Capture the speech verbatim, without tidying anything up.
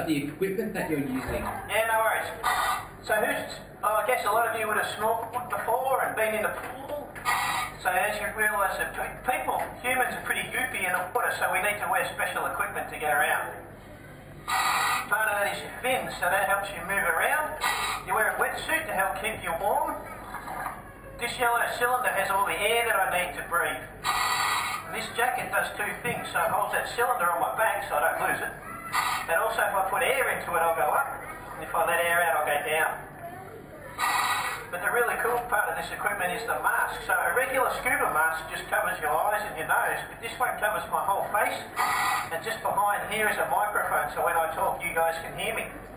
about the equipment that you're using. Yeah, no worries. So who's, oh, I guess a lot of you would have snorkeled before and been in the pool. So as you realise that people, humans are pretty goopy in the water, so we need to wear special equipment to get around. Part of that is your fins, so that helps you move around. You wear a wetsuit to help keep you warm. This yellow cylinder has all the air that I need to breathe. And this jacket does two things, so it holds that cylinder on my back so I don't lose it. And also if I put air into it, I'll go up. And if I let air out, I'll go down. But the really cool part of this equipment is the mask. So a regular scuba mask just covers your eyes and your nose, but this one covers my whole face. And just behind here is a microphone, so when I talk, you guys can hear me.